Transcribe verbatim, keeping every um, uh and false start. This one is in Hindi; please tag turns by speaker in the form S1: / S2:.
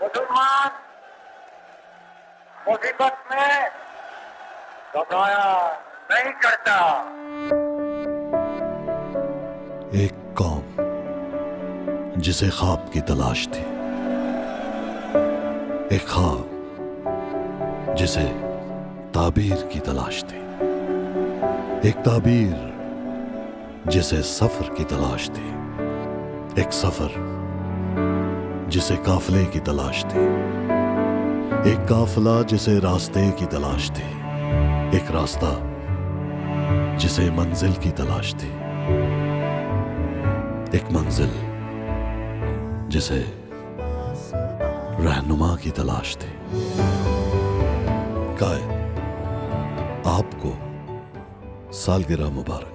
S1: मुसलमान मुसीबत में घबराया नहीं करता।
S2: एक कौम जिसे ख्वाब की तलाश थी, एक ख्वाब जिसे ताबीर की तलाश थी, एक ताबीर जिसे सफर की तलाश थी, एक सफर जिसे काफले की तलाश थी, एक काफला जिसे रास्ते की तलाश थी, एक रास्ता जिसे मंजिल की तलाश थी, एक मंजिल जिसे रहनुमा की तलाश थी। कायद आपको सालगिरह मुबारक।